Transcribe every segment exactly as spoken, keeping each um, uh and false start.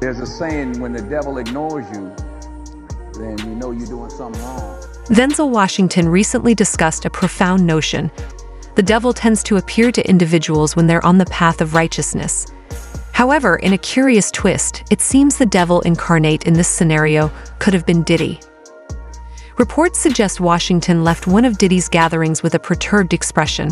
There's a saying, when the devil ignores you, then you know you're doing something wrong. Denzel Washington recently discussed a profound notion. The devil tends to appear to individuals when they're on the path of righteousness. However, in a curious twist, it seems the devil incarnate in this scenario could have been Diddy. Reports suggest Washington left one of Diddy's gatherings with a perturbed expression.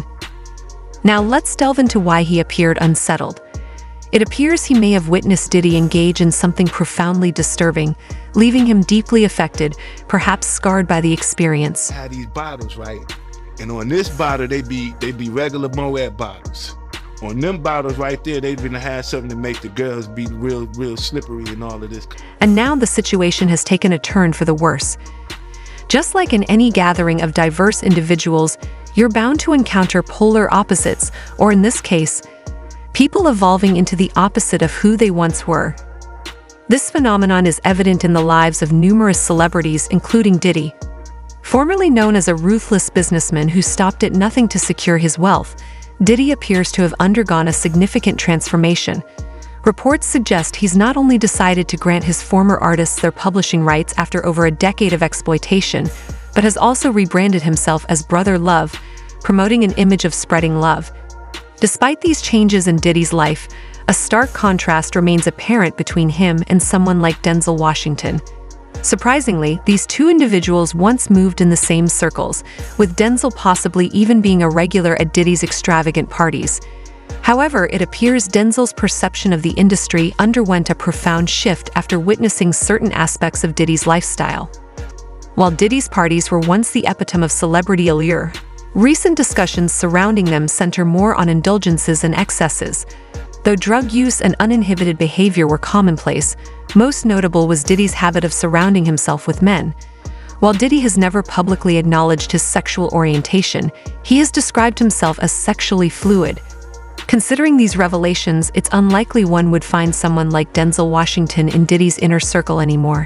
Now let's delve into why he appeared unsettled. It appears he may have witnessed Diddy engage in something profoundly disturbing, leaving him deeply affected, perhaps scarred by the experience. I had these bottles, right? And on this bottle, they be they be regular Moet bottles. On them bottles right there, they've been had something to make the girls be real, real slippery and all of this. And now the situation has taken a turn for the worse. Just like in any gathering of diverse individuals, you're bound to encounter polar opposites, or in this case, people evolving into the opposite of who they once were. This phenomenon is evident in the lives of numerous celebrities, including Diddy. Formerly known as a ruthless businessman who stopped at nothing to secure his wealth, Diddy appears to have undergone a significant transformation. Reports suggest he's not only decided to grant his former artists their publishing rights after over a decade of exploitation, but has also rebranded himself as Brother Love, promoting an image of spreading love. Despite these changes in Diddy's life, a stark contrast remains apparent between him and someone like Denzel Washington. Surprisingly, these two individuals once moved in the same circles, with Denzel possibly even being a regular at Diddy's extravagant parties. However, it appears Denzel's perception of the industry underwent a profound shift after witnessing certain aspects of Diddy's lifestyle. While Diddy's parties were once the epitome of celebrity allure, recent discussions surrounding them center more on indulgences and excesses. Though drug use and uninhibited behavior were commonplace, most notable was Diddy's habit of surrounding himself with men. While Diddy has never publicly acknowledged his sexual orientation, he has described himself as sexually fluid. Considering these revelations, it's unlikely one would find someone like Denzel Washington in Diddy's inner circle anymore.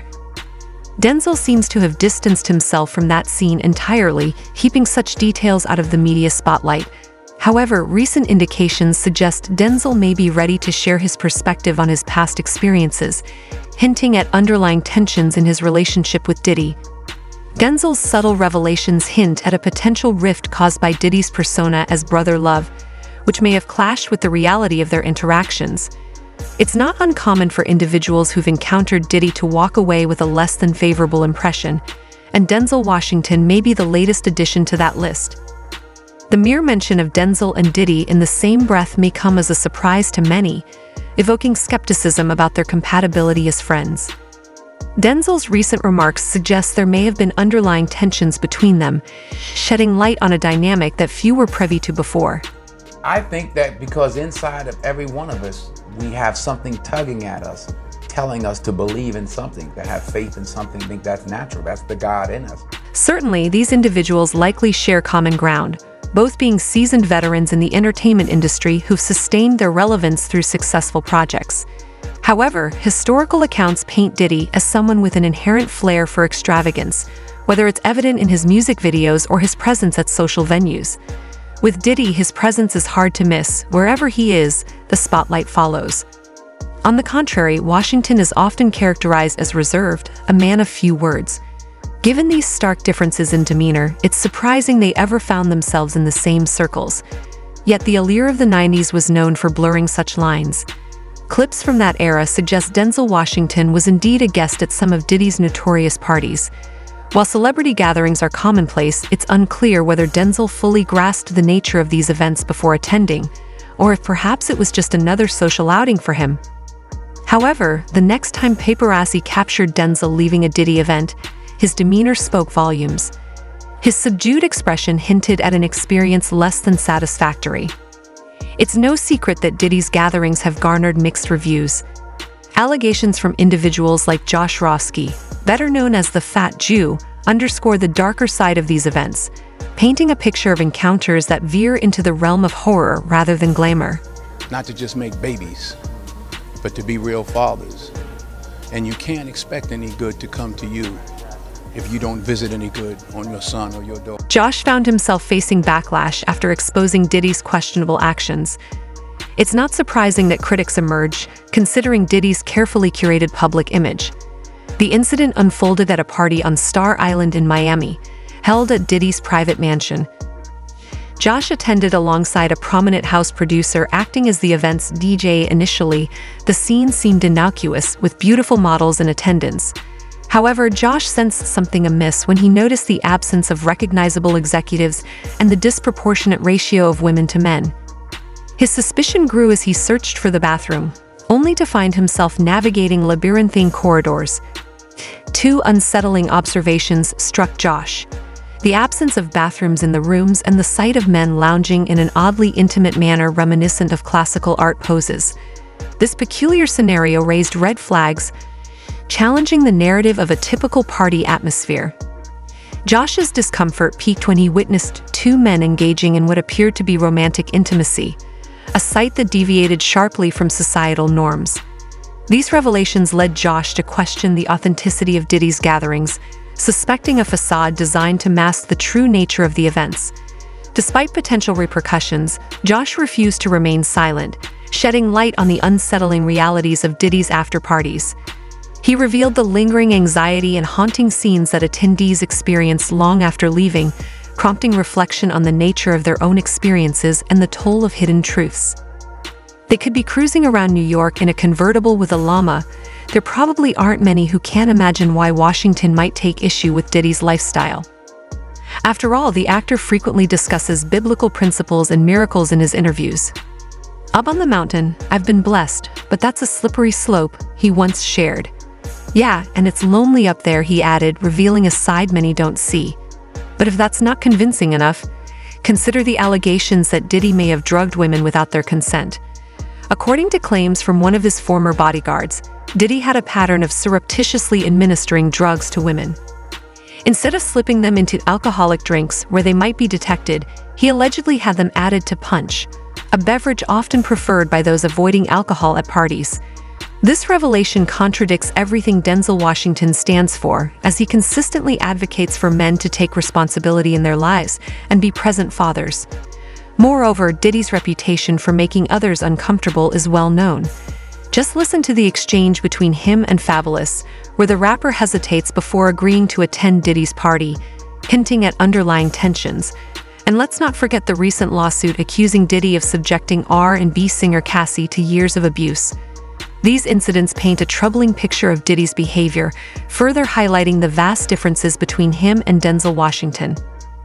Denzel seems to have distanced himself from that scene entirely, keeping such details out of the media spotlight. However, recent indications suggest Denzel may be ready to share his perspective on his past experiences, hinting at underlying tensions in his relationship with Diddy. Denzel's subtle revelations hint at a potential rift caused by Diddy's persona as Brother Love, which may have clashed with the reality of their interactions. It's not uncommon for individuals who've encountered Diddy to walk away with a less than favorable impression, and Denzel Washington may be the latest addition to that list. The mere mention of Denzel and Diddy in the same breath may come as a surprise to many, evoking skepticism about their compatibility as friends. Denzel's recent remarks suggest there may have been underlying tensions between them, shedding light on a dynamic that few were privy to before. I think that because inside of every one of us, we have something tugging at us, telling us to believe in something, to have faith in something. I think that's natural. That's the God in us. Certainly, these individuals likely share common ground, both being seasoned veterans in the entertainment industry who've sustained their relevance through successful projects. However, historical accounts paint Diddy as someone with an inherent flair for extravagance, whether it's evident in his music videos or his presence at social venues. With Diddy, his presence is hard to miss. Wherever he is, the spotlight follows. On the contrary, Washington is often characterized as reserved, a man of few words. Given these stark differences in demeanor, it's surprising they ever found themselves in the same circles. Yet the allure of the nineties was known for blurring such lines. Clips from that era suggest Denzel Washington was indeed a guest at some of Diddy's notorious parties. While celebrity gatherings are commonplace, it's unclear whether Denzel fully grasped the nature of these events before attending, or if perhaps it was just another social outing for him. However, the next time paparazzi captured Denzel leaving a Diddy event, his demeanor spoke volumes. His subdued expression hinted at an experience less than satisfactory. It's no secret that Diddy's gatherings have garnered mixed reviews. Allegations from individuals like Josh Roski, better known as the Fat Jew, underscore the darker side of these events, painting a picture of encounters that veer into the realm of horror rather than glamour. Not to just make babies, but to be real fathers. And you can't expect any good to come to you if you don't visit any good on your son or your daughter. Josh found himself facing backlash after exposing Diddy's questionable actions. It's not surprising that critics emerge, considering Diddy's carefully curated public image. The incident unfolded at a party on Star Island in Miami, held at Diddy's private mansion. Josh attended alongside a prominent house producer acting as the event's D J. Initially, the scene seemed innocuous, with beautiful models in attendance. However, Josh sensed something amiss when he noticed the absence of recognizable executives and the disproportionate ratio of women to men. His suspicion grew as he searched for the bathroom, only to find himself navigating labyrinthine corridors. Two unsettling observations struck Josh: the absence of bathrooms in the rooms and the sight of men lounging in an oddly intimate manner reminiscent of classical art poses. This peculiar scenario raised red flags, challenging the narrative of a typical party atmosphere. Josh's discomfort peaked when he witnessed two men engaging in what appeared to be romantic intimacy, a sight that deviated sharply from societal norms. These revelations led Josh to question the authenticity of Diddy's gatherings, suspecting a facade designed to mask the true nature of the events. Despite potential repercussions, Josh refused to remain silent, shedding light on the unsettling realities of Diddy's after-parties. He revealed the lingering anxiety and haunting scenes that attendees experienced long after leaving, prompting reflection on the nature of their own experiences and the toll of hidden truths. They could be cruising around New York in a convertible with a llama. There probably aren't many who can't imagine why Washington might take issue with Diddy's lifestyle. After all, the actor frequently discusses biblical principles and miracles in his interviews. "Up on the mountain, I've been blessed, but that's a slippery slope," he once shared. "Yeah, and it's lonely up there," he added, revealing a side many don't see. But if that's not convincing enough, consider the allegations that Diddy may have drugged women without their consent. According to claims from one of his former bodyguards, Diddy had a pattern of surreptitiously administering drugs to women. Instead of slipping them into alcoholic drinks where they might be detected, he allegedly had them added to punch, a beverage often preferred by those avoiding alcohol at parties. This revelation contradicts everything Denzel Washington stands for, as he consistently advocates for men to take responsibility in their lives and be present fathers. Moreover, Diddy's reputation for making others uncomfortable is well known. Just listen to the exchange between him and Fabulous, where the rapper hesitates before agreeing to attend Diddy's party, hinting at underlying tensions. And let's not forget the recent lawsuit accusing Diddy of subjecting R and B singer Cassie to years of abuse. These incidents paint a troubling picture of Diddy's behavior, further highlighting the vast differences between him and Denzel Washington.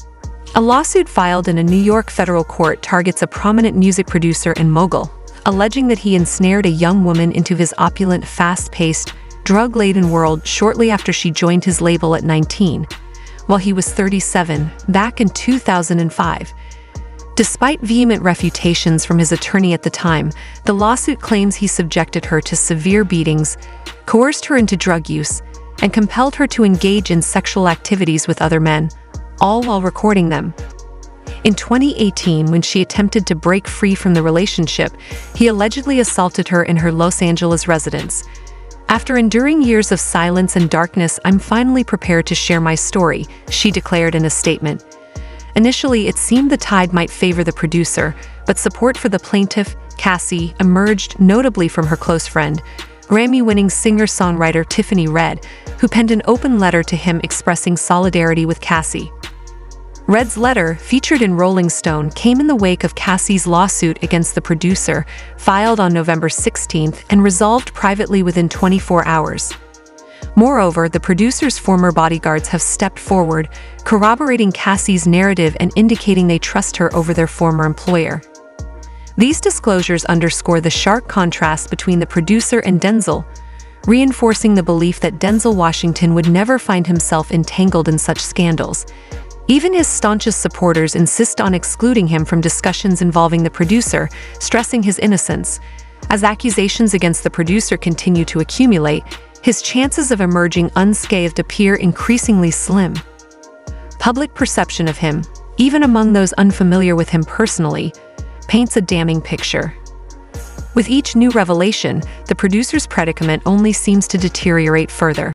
A lawsuit filed in a New York federal court targets a prominent music producer and mogul, alleging that he ensnared a young woman into his opulent, fast-paced, drug-laden world shortly after she joined his label at nineteen, while he was thirty-seven, back in two thousand five. Despite vehement refutations from his attorney at the time, the lawsuit claims he subjected her to severe beatings, coerced her into drug use, and compelled her to engage in sexual activities with other men, all while recording them. In twenty eighteen, when she attempted to break free from the relationship, he allegedly assaulted her in her Los Angeles residence. "After enduring years of silence and darkness, I'm finally prepared to share my story," she declared in a statement. Initially, it seemed the tide might favor the producer, but support for the plaintiff, Cassie, emerged notably from her close friend, Grammy-winning singer-songwriter Tiffany Red, who penned an open letter to him expressing solidarity with Cassie. Red's letter, featured in Rolling Stone, came in the wake of Cassie's lawsuit against the producer, filed on November sixteenth and resolved privately within twenty-four hours. Moreover, the producer's former bodyguards have stepped forward, corroborating Cassie's narrative and indicating they trust her over their former employer. These disclosures underscore the sharp contrast between the producer and Denzel, reinforcing the belief that Denzel Washington would never find himself entangled in such scandals. Even his staunchest supporters insist on excluding him from discussions involving the producer, stressing his innocence. As accusations against the producer continue to accumulate, his chances of emerging unscathed appear increasingly slim. Public perception of him, even among those unfamiliar with him personally, paints a damning picture. With each new revelation, the producer's predicament only seems to deteriorate further.